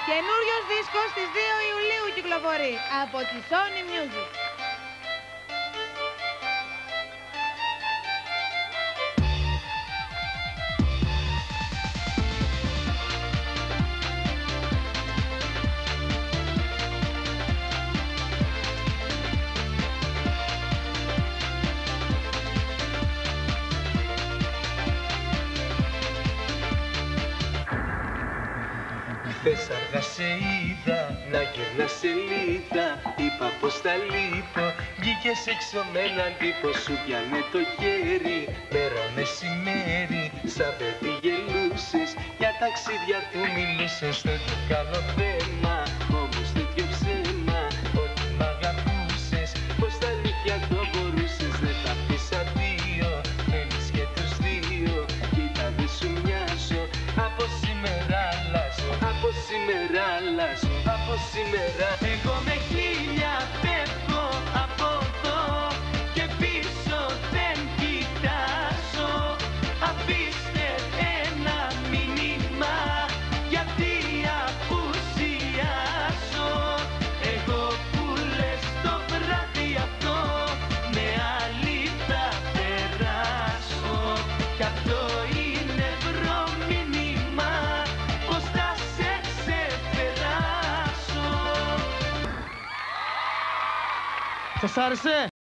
Καινούριος δίσκος στις 2 Ιουλίου κυκλοφορεί από τη Sony Music. Χθες αργά σε είδα να γυρνάς σελίδα. Είπα πως θα λείπω. Βγήκες έξω με έναν τύπο, σου πιάνε το χέρι. Μέρα μεσημέρι, σαν παιδί γελούσες. Για ταξίδια του μιλούσες, δεν το κάνω θέμα. Όμως τέτοιο ψέμα, ότι μ' αγαπούσες. Πως τα αλήθεια το μπορούσες, δεν τα πεις αντίο. Θέλεις και τους δύο, κοίτα δεν σου μοιάζω. Από σήμερα αλλάζω, από σήμερα αλλάζω, από σήμερα. Εγώ με χίλια φεύγω από εδώ και πίσω δεν κοιτάζω. Αφήστε ένα μήνυμα γιατί απουσιάζω. Εγώ που λες το βράδυ αυτό με άλλη θα περάσω. Κι αυτό είναι βρωμήνυμα πως θα σε ξεπεράσω. Σας άρεσε?